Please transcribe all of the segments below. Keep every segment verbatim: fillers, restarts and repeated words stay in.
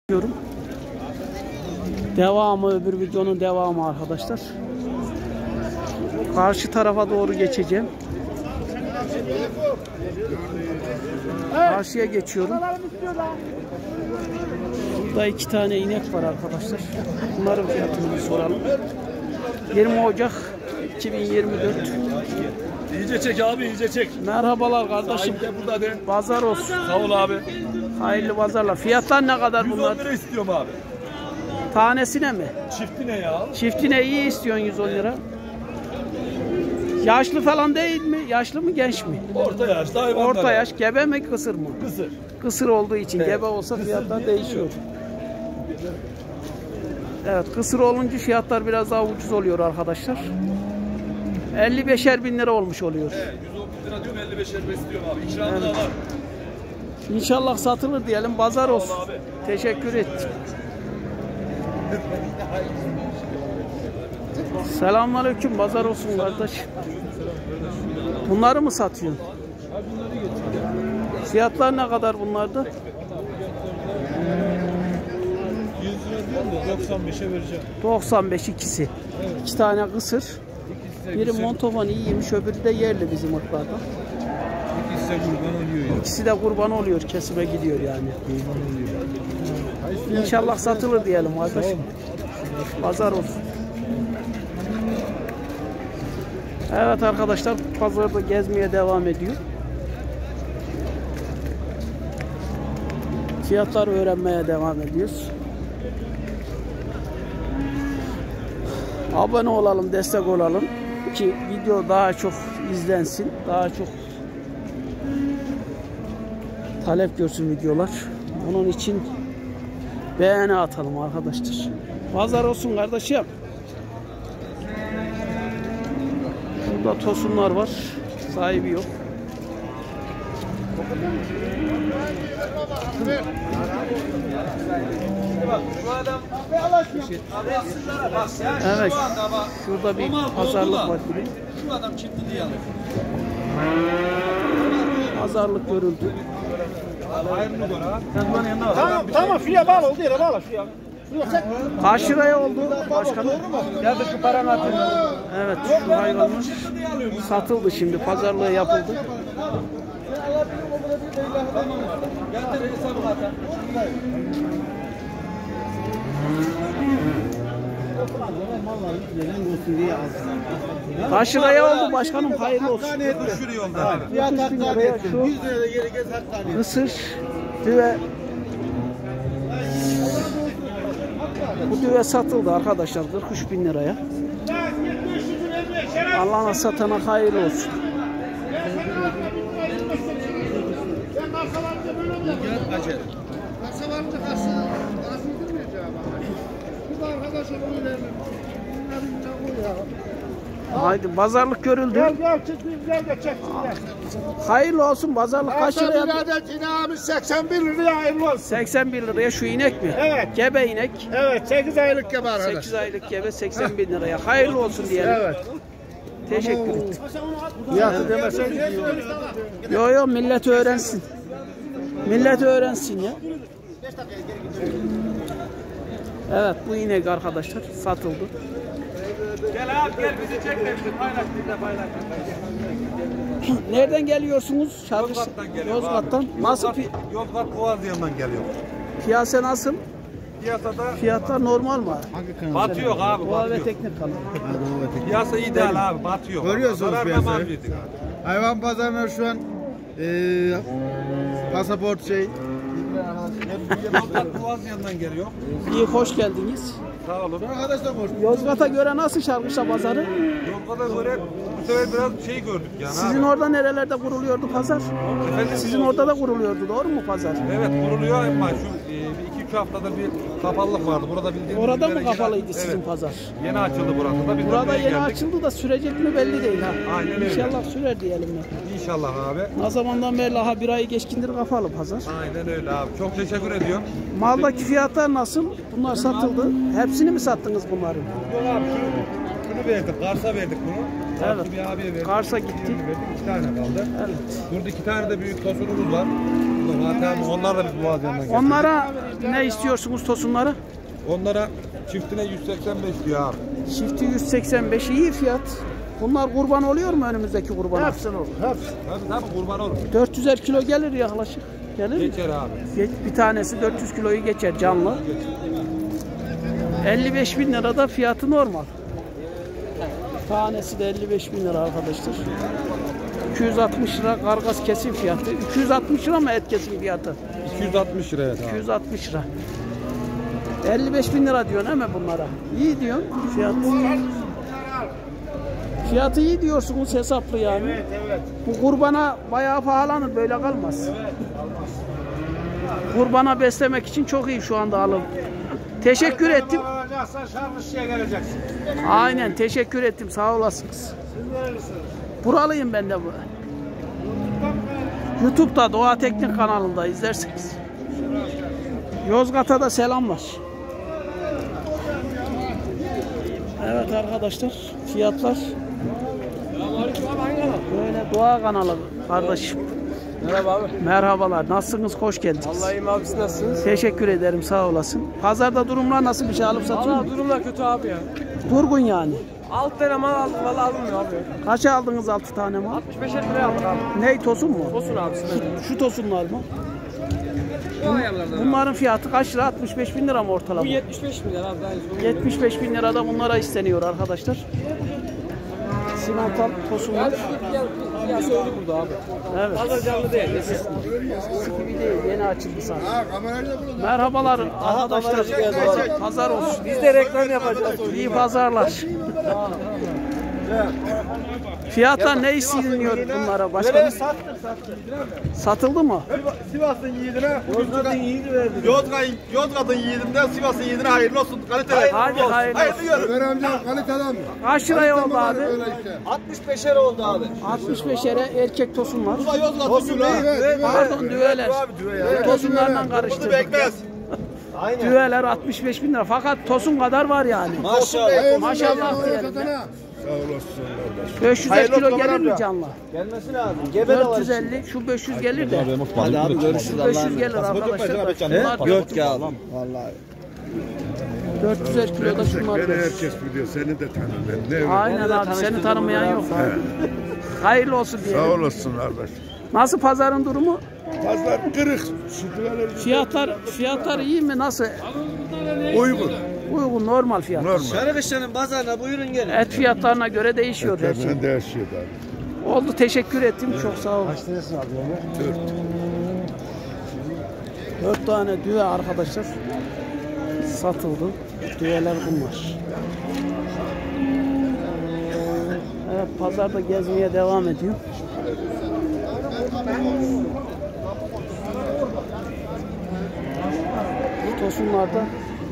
diyorum. Devamı, öbür videonun devamı arkadaşlar. Karşı tarafa doğru geçeceğim. Karşıya geçiyorum. Burada iki tane inek var arkadaşlar. Bunların fiyatını bir soralım. yirmi Ocak iki bin yirmi dört. İyice çek abi, iyice çek. Merhabalar kardeşim. Burada de. Pazar olsun. Sağ ol abi. Hayırlı pazarlar. Fiyatlar ne kadar bunlar? yüz on lira istiyorum abi. Tanesine mi? Çifti ne ya? Çiftine iyi istiyorsun yüz on lira. Yaşlı falan değil mi? Yaşlı mı, genç mi? Orta yaşta hayvanlar. Orta yaş. Gebe mi, kısır mı? Kısır. Kısır olduğu için. Evet. Gebe olsa Kısır fiyatlar değil, değişiyor. yok. Evet, kısır olunca fiyatlar biraz daha ucuz oluyor arkadaşlar. elli beşer bin lira olmuş oluyor. Evet, yüz on bin lira diyorum, elli beşer bin istiyorum abi. İkramı Evet. da var. İnşallah satılır diyelim. Pazar olsun. Abi. Teşekkür et. Selamünaleyküm. Pazar olsun kardeş. Bunları mı satıyorsun? Fiyatlar ne kadar bunlarda? yüz lira değil de doksan beşe vereceğim. doksan beş ikisi. Evet. İki tane kısır. Biri montovan iyiymiş, öbürü de yerli bizim ırklardan. İkisi de kurban oluyor ya. İkisi de kurban oluyor, kesime gidiyor yani. Kurban oluyor. İnşallah satılır diyelim kardeşim. Pazar olsun. Evet arkadaşlar, pazarda gezmeye devam ediyor. Fiyatları öğrenmeye devam ediyoruz. Abone olalım, destek olalım ki video daha çok izlensin, daha çok talep görsün videolar. Onun için beğeni atalım arkadaşlar. Pazar olsun kardeşim. Burada tosunlar var. Sahibi yok. Evet. Şurada bir pazarlık var gibi. Şu adam çifti diye alıyor. Pazarlık görüldü. Tamam tamam şuraya bağla oldu yere bağla şuraya. Kaç liraya oldu başkanım? Geldi şu paranı atın. Evet, şu hayvanlar satıldı şimdi, pazarlığı yapıldı. Kaç liraya oldu başkanım? Hayırlı olsun. Fiyat hakkı et. yüz liraya yeri gez hakkı. Kısır, düve. Bu düve satıldı arkadaşlar kırk üç bin liraya. Allah'ına satana hayırlı olsun. Haydi pazarlık görüldü. Gel gel çık gel de çek. Hayırlı olsun, pazarlık kaç liraya? İnağımız seksen bir liraya hayırlı olsun. seksen bir liraya şu inek mi? Evet. Gebe inek. Evet sekiz aylık gibi arkadaş. sekiz aylık gebe seksen bin liraya. Hayırlı olsun diyelim. Evet. Teşekkür ederim. Fiyatı demesen Yo yo, millet öğrensin. Millet öğrensin ya. Evet, bu inek arkadaşlar satıldı. Gel abi gel, bizi çekme, bizi paylaş, bizi de paylaş. Nereden geliyorsunuz? Şarkı... Yozgat'tan geliyorum Yozgat'tan. abi. Nasıl Yozgat, pi- Yozgat Boğazyan'dan geliyor. piyasa nasıl? Piyasada Fiyatlar normal mi? batıyor abi, Doğa ve batıyor. teknik kalın. Piyasa iyi değil abi, batıyor. Görüyorsunuz Zararına piyasayı. mal verdik abi. Hayvan pazarına şu an eee pasaport şey. Yozgat Boğazyan'dan geliyor. İyi, hoş geldiniz. Sağ olun. Arkadaşlar hoş. Yozgat'a göre nasıl Şarkışla pazarı? Yozgat'a göre bu sefer biraz şey gördük yani. Sizin abi. orada nerelerde kuruluyordu pazar? Efendim? Sizin orada da kuruluyordu, doğru mu pazar? Evet, kuruluyor ama şu e, bir iki üç haftada bir kapalılık vardı. Burada bildiğiniz Orada üzere mı kapalıydı yeni- sizin evet, pazar? Yeni açıldı burası da. Biz de Burada buraya yeni geldik. açıldı da sürecek mi belli değil ha. Aynen öyle. İnşallah sürer diyelim ya. İnşallah abi. Ne zamandan beri daha bir ayı geçkindir kapalı pazar. Aynen öyle abi. Çok teşekkür ediyorum. Maldaki fiyatlar nasıl? Bunlar satıldı. Hepsini mi sattınız bunları? Yok abi şunu, şunu verdik. Kars'a verdik bunu. Kars'ı Evet. bir abiye verdik. Kars'a gitti. Diğerini verdik. İki tane kaldı. Evet. Burada iki tane de büyük tosunumuz var. oldu. Zaten onlar da biz boğaz yanından geldi. Onlara ne istiyorsunuz tosunları? Onlara çiftine yüz seksen beş diyor abi. Çifti yüz seksen beş, iyi fiyat. Bunlar kurban oluyor mu önümüzdeki kurbana? Hepsini olur. Hepsi. Tabii tabii kurban olur. dört yüzer kilo gelir yaklaşık. Gelir mi? Geçer abi. Geç- Bir tanesi dört yüz kiloyu geçer canlı. elli beş bin lirada fiyatı normal. Tanesi de elli beş bin lira arkadaşlar. iki yüz altmış lira kargas kesim fiyatı. iki yüz altmış lira mı et kesim fiyatı? iki yüz altmış liraya iki abi. yüz altmış lira. elli beş bin lira diyorsun değil mi bunlara? İyi diyorsun fiyat. Fiyatı iyi diyorsunuz hesaplı yani. Evet evet. Bu kurbana bayağı pahalanır, böyle kalmaz. Kurbana beslemek için çok iyi şu anda alım. Teşekkür ettim. Alacaksan Şarlışı'ya geleceksin. Aynen, teşekkür ettim, sağ olasınız. Siz nerelisiniz? Buralıyım ben de bu. YouTube'da Doğa Teknik kanalında izlersiniz. Yozgat'a da selamlar. Evet arkadaşlar, fiyatlar böyle Doğa kanalı kardeşim. Merhaba abi. Merhabalar, nasılsınız? Hoş geldiniz. Vallahi iyiyim abi, siz nasılsınız? Teşekkür ederim, sağ olasın. Pazarda durumlar nasıl, bir şey alıp satıyor Valla mu? durumlar kötü abi ya. Durgun yani. Alt tane mal aldım, valla alınmıyor abi. Kaça aldınız altı tane mal? altmış beşer liraya aldık abi. Ney, tosun mu? Olsun abi size. Şu tosunlar mı? Bu ayarlardan abi. Bunların fiyatı kaç lira? altmış beş bin lira mı ortalama? Bu yetmiş beş milyar abi. Daha iyi. yetmiş beş bin lirada bunlara isteniyor arkadaşlar. Simental tosunlar. Ya söyledi burada abi. Evet. Fazla canlı değil. Nesiz. Gibi değil, yeni açıldı sanırım. Merhabalar arkadaşlar. Pazar olsun. Biz de reklam yapacağız. İyi pazarlar. Fiyatlar ne isteniyor bunlara başkanım? Satıldı mı? Sivas'ın yiğidine, Yozgat'ın yiğidi verdi. Yozgat'ın Yozgat'ın yiğidinden Sivas'ın yiğidine hayırlı olsun. Kaliteli. Hadi hayırlı olsun. Hayırlı Ömer amca kaliteden mi? Kaç liraya oldu abi? Öyle işte. altmış beşer oldu abi. altmış beşere erkek tosunlar. Bu da Yozgat'ın yiğidi. Pardon, düveler. Abi düve ya. Tosunlarla Bunu karıştırdık. bekmez. Düveler altmış beş bin lira. Fakat tosun kadar var yani. Maşallah. Maşallah diyelim. Sağ olasın kardeş. beş yüz Hayırlı kilo olsun gelir mi amca. canlı? Gelmesi lazım. Gebe de var. dört yüz elli, şu beş yüz gelir de. Hadi abi görüşürüz beş yüz gelir arkadaşlar. Bunlar Yok ya. Vallahi. dört yüzer kiloda şunlar Beni gelir. herkes biliyor. Seni de tanır ben. Ne Aynen abi, seni tanımayan yok. Hayırlı olsun Sağ diyelim. olasın kardeş. Nasıl pazarın durumu? Pazar kırık. Sütüler Fiyatlar fiyatlar iyi mi? Nasıl? uygun. Uygun, normal fiyat. Normal. Şarabişlerin pazarına buyurun gelin. Et fiyatlarına göre değişiyor her şey. Tersen değişiyor abi. Oldu, teşekkür ettim. Çok sağ olun. Kaç tanesini aldın onu? Dört. Dört tane düve arkadaşlar satıldı. Düveler bunlar. Evet, pazarda gezmeye devam ediyor. Bu tosunlarda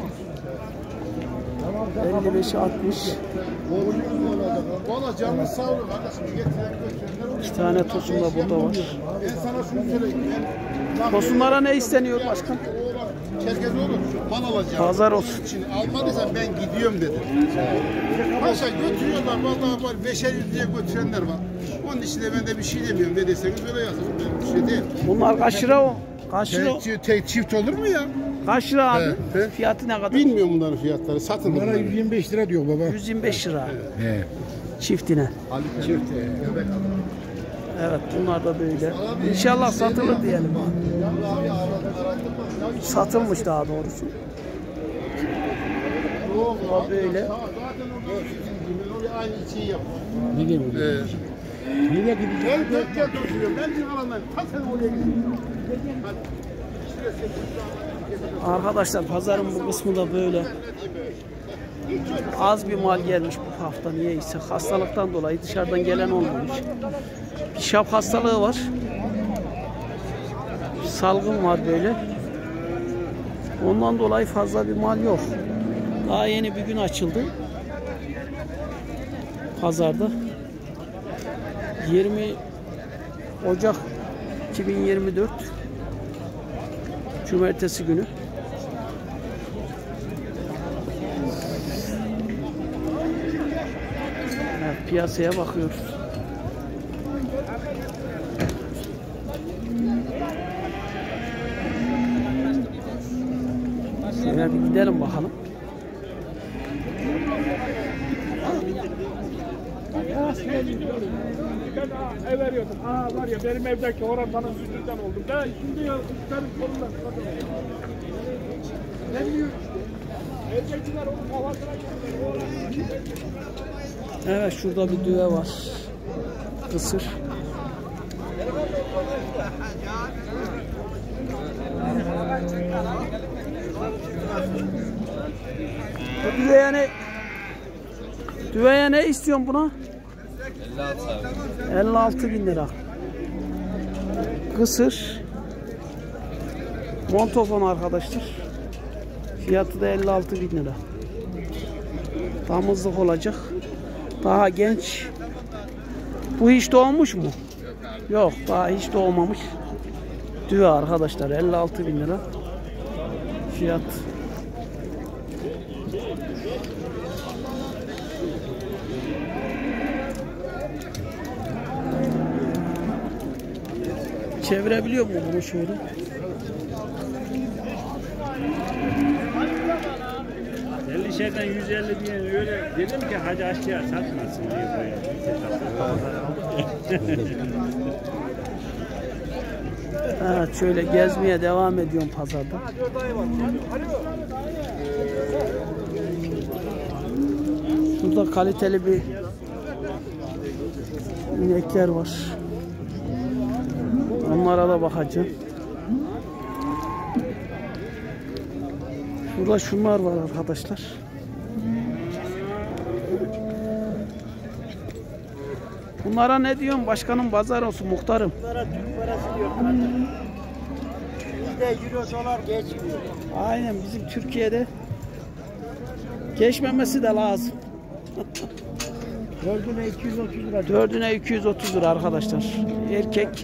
elli beş altmış. Valla canlı sağ olun kardeşim. Getiren götürenler. İki tane tosun da burada var. Ben sana şunu söyleyeyim. Ben Tosunlara ne isteniyor başkan? Çerkez oğlum mal alacağım. Pazar olsun. Şimdi almadıysan ben gidiyorum dedi. Paşa götürüyorlar vallahi var beşer yüz diye götürenler var. Onun için de ben de bir şey demiyorum. Ne deseniz öyle yazın. Ben bir şey değil. Bunlar kaç lira o? Kaç lira? o? Tek, tek çift olur mu ya? Kaç lira abi? He, he. Fiyatı ne kadar? Bilmiyorum bunların fiyatları. Satın bunlara yüz yirmi beş lira diyor baba. yüz yirmi beş lira He. çiftine. Çift. Evet, bunlar da böyle. İnşallah satılır diyelim. Satılmış daha doğrusu. Bu böyle. Aynı şeyi yap. Ne gibi? Yine gideceğim. Ben tek tek oturuyorum. Ben bir alandan ta sen oraya gidiyorum. Arkadaşlar, pazarın bu kısmı da böyle. Az bir mal gelmiş bu hafta, niyeyse hastalıktan dolayı dışarıdan gelen olmamış. Bir şap hastalığı var. Salgın var böyle. Ondan dolayı fazla bir mal yok. Daha yeni bir gün açıldı. Pazarda. yirmi Ocak iki bin yirmi dört Cumartesi günü. Evet, piyasaya bakıyoruz. Şöyle bir gidelim bakalım. Ben ev veriyordum. Aa var ya benim evdeki orantanın yüzünden oldum. Ben şimdi ya benim kolumdan. Ne biliyor işte. Evdekiler onun kafasına geldi. Evet, şurada bir düve var. Kısır. Bu düveye ne? Düveye ne istiyorsun buna? elli altı bin lira. Kısır. Montofon arkadaşlar. Fiyatı da elli altı bin lira. Damızlık olacak. Daha genç. Bu hiç doğmuş mu? Yok, daha hiç doğmamış. Düve arkadaşlar, elli altı bin lira. Fiyat. Çevirebiliyor mu bunu şöyle? elli şeyden yüz elli diye öyle dedim ki hacı aşçıya satmasın diye buraya. Evet, şöyle gezmeye devam ediyorum pazarda. Burada kaliteli bir inekler var. Onlara da bakacağım. Burada şunlar var arkadaşlar. Bunlara ne diyorsun başkanım? Pazar olsun muhtarım. Bunlara Türk parası diyor. Bizde euro dolar geçmiyor. Aynen, bizim Türkiye'de geçmemesi de lazım. Dördüne iki yüz otuz lira. Dördüne iki yüz otuz lira arkadaşlar. Erkek.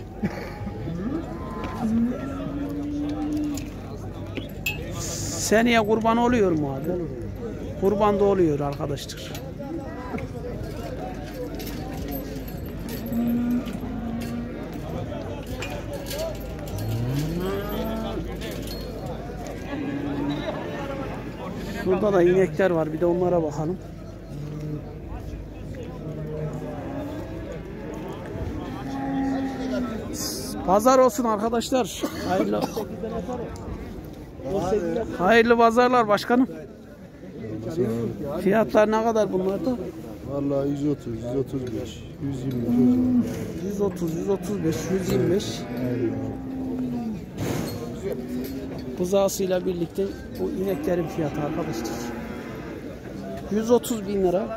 Seneye kurban oluyor mu abi? Kurban da oluyor arkadaşlar. Şurada da inekler var. Bir de onlara bakalım. Pazar olsun arkadaşlar. Hayırlı, hayırlı pazarlar başkanım. Fiyatlar ne kadar bunlarda? Vallahi yüz otuz, yüz otuz beş, yüz yirmi. yüz otuz, yüz otuz beş, yüz yirmi beş. Buzağısıyla birlikte bu ineklerin fiyatı arkadaşlar. yüz otuz bin lira.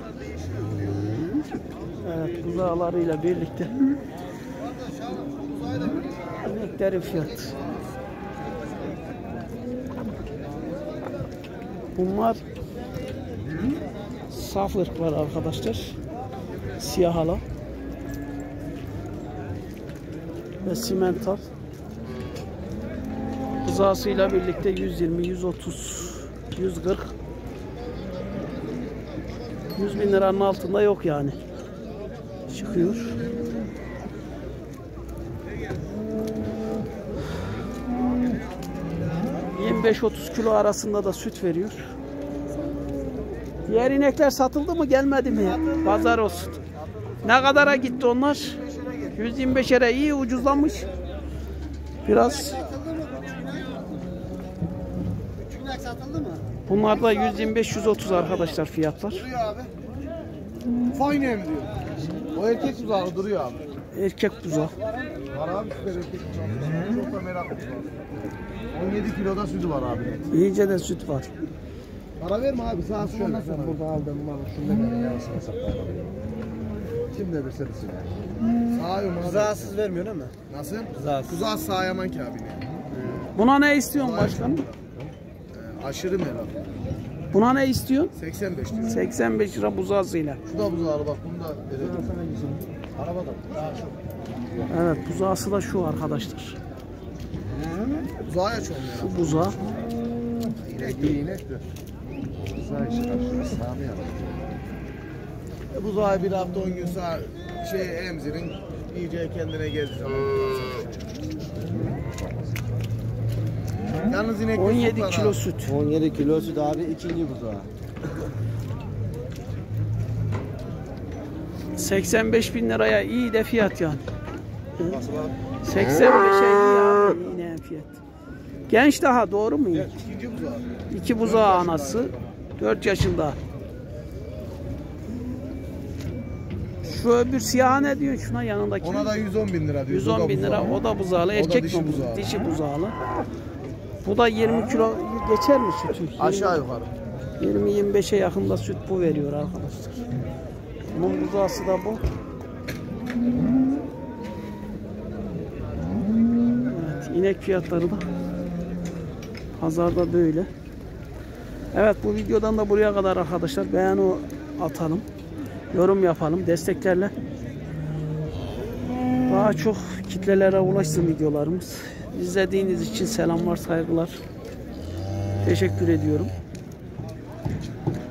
Evet, buzağlarıyla birlikte ineklerin fiyatı. Bunlar saf ırklar arkadaşlar. Siyah hala ve simental. Buzağısıyla birlikte yüz yirmi, yüz otuz, yüz kırk, yüz bin liranın altında yok yani. Çıkıyor. yirmi beş otuz kilo arasında da süt veriyor. Diğer inekler satıldı mı, gelmedi mi? Pazar olsun. Ne kadara gitti onlar? yüz yirmi beşere iyi ucuzlamış. Biraz. Bunlar da yüz yirmi beş yüz otuz arkadaşlar fiyatlar. Fayne mi diyor? O erkek tuzağı duruyor abi. Erkek buzağı. Var abi, süper erkek tuzağı. Çok da meraklı var. on yedi kiloda sütü var abi. İyice de süt var. Para verme abi, sağ sonra sonra burada aldım malı. Şunda beni yarısına saklayalım. Kim de bir serisi yani. Sağıyorum abi. Rızasız vermiyor değil mi? Nasıl? Rızasız. Kuzağı sağyaman ki abi. Buna ne istiyorsun başkanım? Ee, aşırı merak. Buna ne istiyorsun? seksen beş diyor. seksen beş lira buzağısıyla. Şu da buzağı bak, bunu da verelim. Arabada. Evet, buzağısı da şu arkadaşlar. Buzağı aç onu ya. Şu buzağı. İnek değil, inek de. Buzağı işi karşıya sağmayalım. E, buzağı bir hafta on gün sağ şey emzirin, iyice kendine geldi zaman. Yalnız inek on yedi kilo süt. on yedi kilo süt abi, ikinci buzağı. seksen beş bin liraya iyi de fiyat yani. seksen beşe iyi abi, yine fiyat. Genç daha, doğru mu? İkinci buzağı. İki buzağı anası. dört yaşında. Şu öbür siyah ne diyor şuna yanındaki? Ona da yüz on bin lira diyor. yüz on bin lira. O da buzağlı. Erkek dişi mi bu? buzağlı. Dişi buzağlı. Bu da yirmi kilo geçer mi sütü? Aşağı yukarı. yirmi yirmi beşe yakında süt bu veriyor arkadaşlar. Bunun buzağısı da bu. Evet, inek fiyatları da pazarda böyle. Evet, bu videodan da buraya kadar arkadaşlar. Beğeni atalım. Yorum yapalım. Desteklerle daha çok kitlelere ulaşsın videolarımız. İzlediğiniz için selamlar, saygılar. Teşekkür ediyorum.